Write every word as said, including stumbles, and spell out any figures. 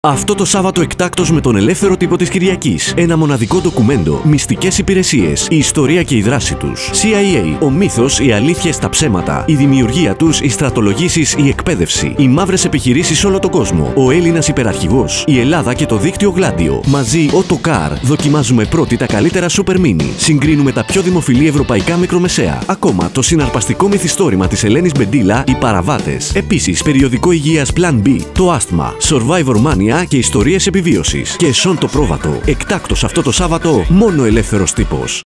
Αυτό το Σάββατο εκτάκτος με τον ελεύθερο τύπο της Κυριακής. Ένα μοναδικό ντοκουμέντο, μυστικές υπηρεσίες, η ιστορία και η δράση τους. σι άι έι, ο μύθος, οι αλήθειες, τα ψέματα. Η δημιουργία τους, οι στρατολογήσεις, η εκπαίδευση. Οι μαύρες επιχειρήσεις σε όλο τον κόσμο. Ο Έλληνας υπεραρχηγός. Η Ελλάδα και το δίκτυο Γλάντιο. Μαζί, Autocar. Δοκιμάζουμε πρώτοι τα καλύτερα Super Mini. Συγκρίνουμε τα πιο δημοφιλή ευρωπαϊκά μικρομεσαία. Ακόμα το συναρπαστικό μυθιστόρημα της Ελένης Μπεντίλα, οι παραβάτες. Επίσης, περιοδικό υγείας Plan B, το άσθμα, Survivor Mania και ιστορίες επιβίωσης. Και Σον το πρόβατο. Εκτάκτος αυτό το Σάββατο, μόνο ελεύθερος τύπος.